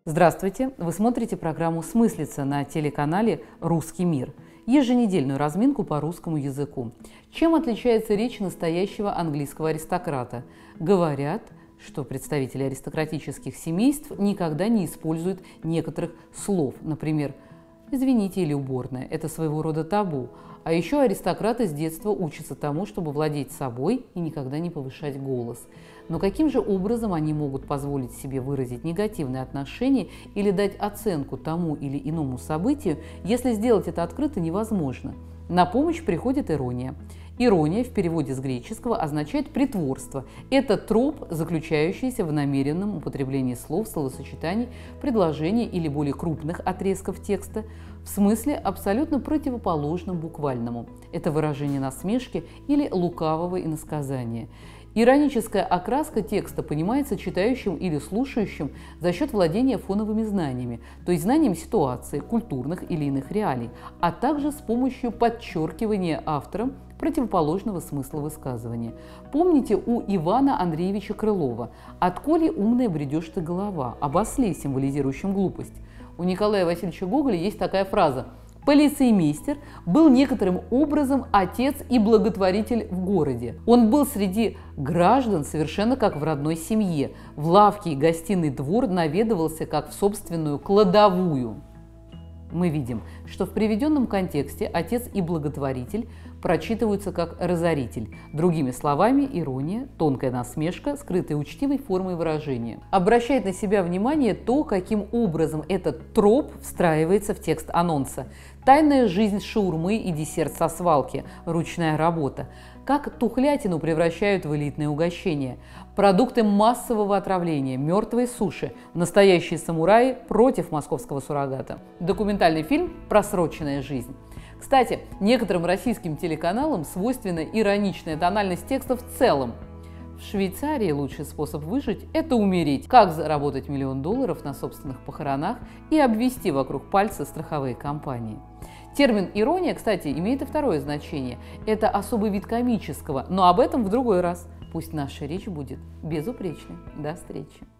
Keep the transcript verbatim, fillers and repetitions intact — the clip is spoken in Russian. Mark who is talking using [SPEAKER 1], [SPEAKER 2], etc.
[SPEAKER 1] Здравствуйте! Вы смотрите программу «Смыслица» на телеканале «Русский мир», еженедельную разминку по русскому языку. Чем отличается речь настоящего английского аристократа? Говорят, что представители аристократических семейств никогда не используют некоторых слов, например, «извините» или «уборная». Это своего рода табу. А еще аристократы с детства учатся тому, чтобы владеть собой и никогда не повышать голос. Но каким же образом они могут позволить себе выразить негативное отношение или дать оценку тому или иному событию, если сделать это открыто невозможно? На помощь приходит ирония. Ирония в переводе с греческого означает притворство. Это троп, заключающийся в намеренном употреблении слов, словосочетаний, предложений или более крупных отрезков текста в смысле абсолютно противоположном буквальному. Это выражение насмешки или лукавого иносказания. Ироническая окраска текста понимается читающим или слушающим за счет владения фоновыми знаниями, то есть знанием ситуации, культурных или иных реалий, а также с помощью подчеркивания автором противоположного смысла высказывания. Помните у Ивана Андреевича Крылова «Отколи умная бредешь ты голова», об осле, символизирующем глупость. У Николая Васильевича Гоголя есть такая фраза: «Полицеймейстер был некоторым образом отец и благотворитель в городе. Он был среди граждан совершенно как в родной семье. В лавке и гостиный двор наведывался как в собственную кладовую». Мы видим, что в приведенном контексте отец и благотворитель прочитываются как разоритель. Другими словами, ирония, тонкая насмешка, скрытая учтивой формой выражения. Обращает на себя внимание то, каким образом этот троп встраивается в текст анонса. Тайная жизнь шаурмы и десерт со свалки, ручная работа. Как тухлятину превращают в элитное угощение. Продукты массового отравления, мертвые суши, настоящие самураи против московского суррогата. Документальный фильм «Просроченная жизнь». Кстати, некоторым российским телеканалам свойственна ироничная тональность текста в целом. В Швейцарии лучший способ выжить – это умереть. Как заработать миллион долларов на собственных похоронах и обвести вокруг пальца страховые компании. Термин «ирония», кстати, имеет и второе значение. Это особый вид комического, но об этом в другой раз. Пусть наша речь будет безупречной. До встречи!